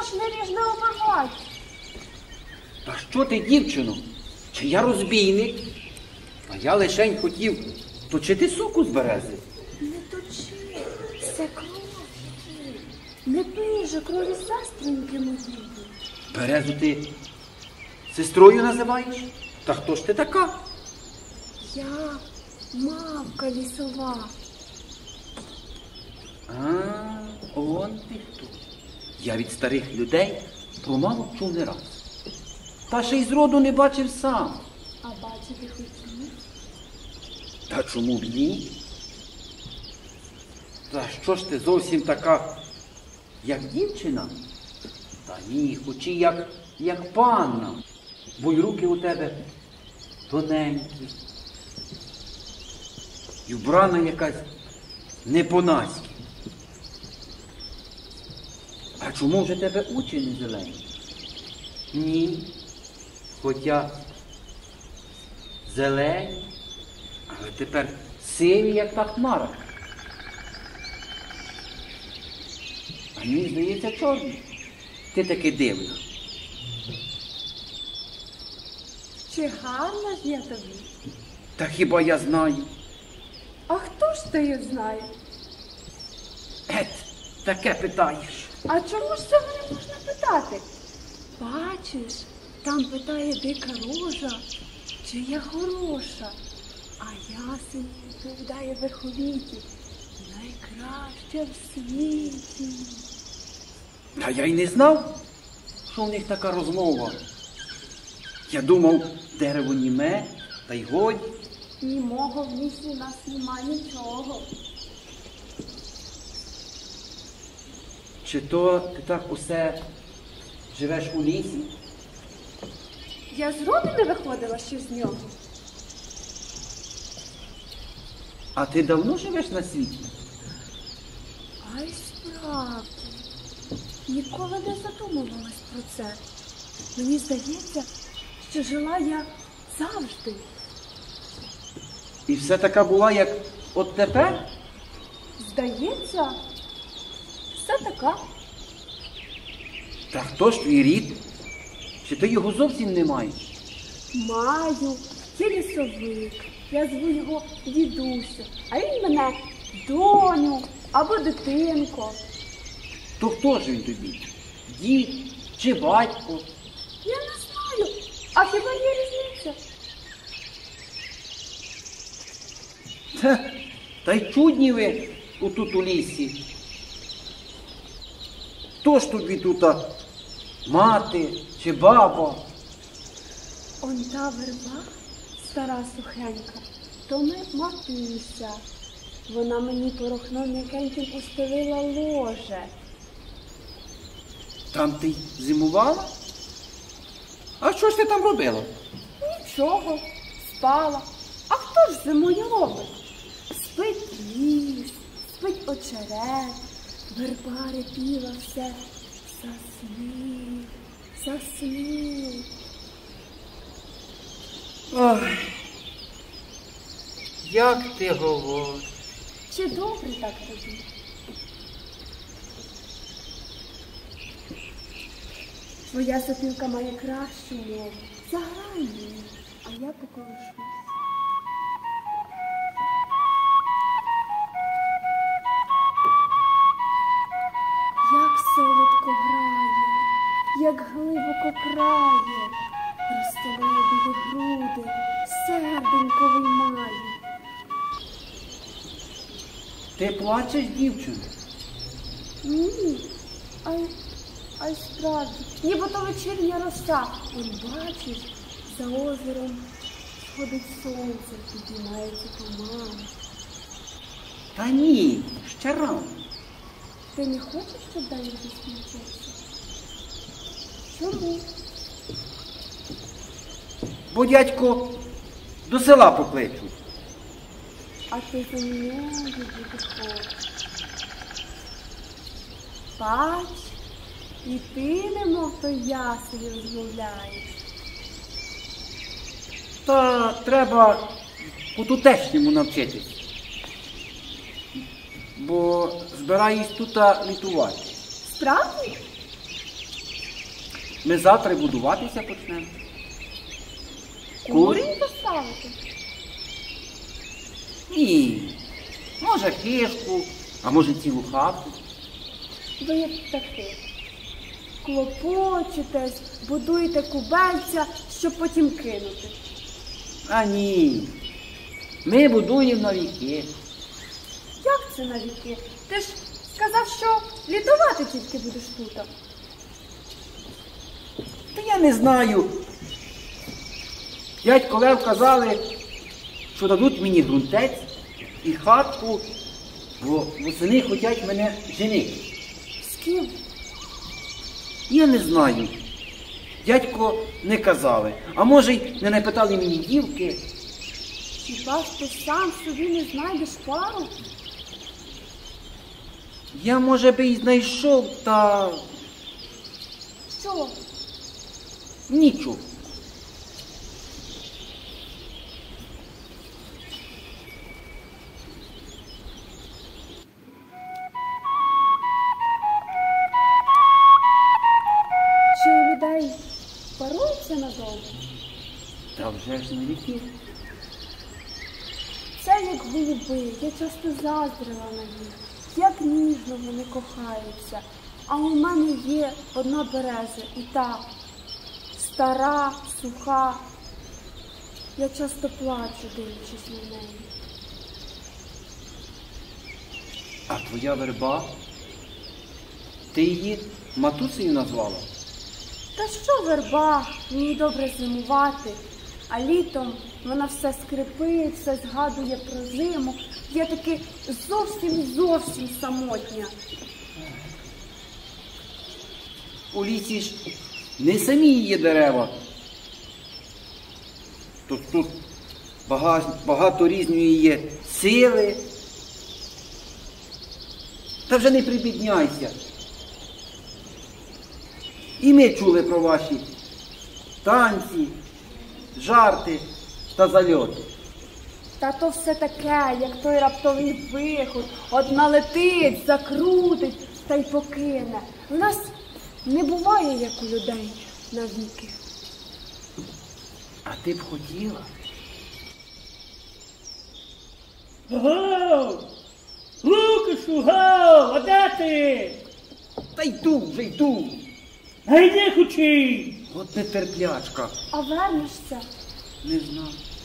ж не ріж, не обривай. Та що ти, дівчино? Чи я розбійник? А я лишень хотів точити соку з берези. Не точи, це кров. Не пий же крові сестринки моєї. Березу ти сестрою називаєш? Та хто ж ти така? Я мавка лісова. Он ти хто. Я від старих людей про маму чув не раз. Та ще й зроду не бачив сам. А бачити хотів? Та чому б ні? Та що ж ти зовсім така, як дівчина? Та ні, хоч і як панна, бо й руки у тебе тоненькі. І вбрана якась не по-наськи. А чому вже тебе очі не зелені? Ні, хоча зелені, але тепер сиві, як та хмара. А мені здається, чорний. Ти таки дивна. Чи гарна ж я тобі? Та хіба я знаю? А хто ж ти знає? Таке питаєш. А чому ж цього не можна питати? Бачиш, там питає дика рожа, чи я хороша. А ясень відповідає верховіті, найкраща в світі. Та я й не знав, що в них така розмова. Я думав, дерево німе, та й годі. Німого в лісі у нас нема нічого. Чи то ти так усе живеш у лісі? Я зроду не виходила ще з нього. А ти давно живеш на світі? Ай, справді. Ніколи не задумувалась про це. Мені здається, що жила я завжди. І все така була, як от тепер? Здається, все така. Та хто ж твій рід? Чи ти його зовсім не маєш? Маю, є лісовик. Я зву його дідусю, а він мене доню або дитинко. То хто ж він тобі? Дід чи батько? Я не знаю, а хіба є різниця? Та й чудні ви тут у лісі. Хто ж тобі тут мати чи баба? Он та верба, стара сухенька, то ми матуся. Вона мені порохном м'якеньким устелила ложе. Там ти зимувала? А що ж ти там робила? Нічого, спала. А хто ж зимою робить? Спить ліс, спить очерет, верба репіла все. Засни, засни. Ой, як ти говориш? Чи добре так тобі? Твоя сопілка має кращу мову. Заграй мені, а я поколишусь. Як солодко грає, як глибоко крає, розстеляє білі груди, серденько виймає. Ти плачеш, дівчино? Ні, ай справді, нібито вечірня роса. Он бачиш, за озером сходить сонце, підіймається туман. Та ні, ще рано. Ти не хочеш, щоб далі закінчився? Чому? Бо дядько до села покличу. А ти за мною бути хочеш. Бач, і ти немов то ясень розмовляєш. Та треба по-тутешньому навчитись. Бо збираюсь тут літувати. Справді? ми завтра й будуватися почнемо. Курінь поставити? Ні. Може хижку, а може цілу хату. Ви як птахи. Клопочетесь, будуєте кубельця, щоб потім кинути. А ні. Ми будуємо на віки. Як це на віки? Ти ж сказав, що літувати тільки будеш тут. Та я не знаю. Дядько Лев казали, що дадуть мені ґрунтець і хатку, бо восени хочуть мене женити. З ким? Я не знаю. Дядько не казали. А може й не напитали мені дівки. Хіба ж ти сам собі не знайдеш пару? Я, може би, і знайшов, та Що? нічого. Чи у людей парується надовго? Та вже ж на віки. Це як голуби, я часто заздрила на них, як ніжно вони кохаються. А у мене є одна береза, і та стара, суха. Я часто плачу, дивлячись на неї. А твоя верба? Ти її матусею назвала? Та що верба, мені добре зимувати, а літом вона все скрипить, все згадує про зиму. Я таки зовсім самотня. У лісі ж не самі є дерева. Тут багато різної є сили. Та вже не прибідняйся. І ми чули про ваші танці, жарти та зальоти. Та то все таке, як той раптовий вихор. Одна летить, закрутить та й покине. У нас не буває, як у людей, навіки. А ти б хотіла? Гов! Лукашу, гов! А де ти? Та йду, вже йду. А йди хочі! От нетерплячка. А вернешся? Не знаю.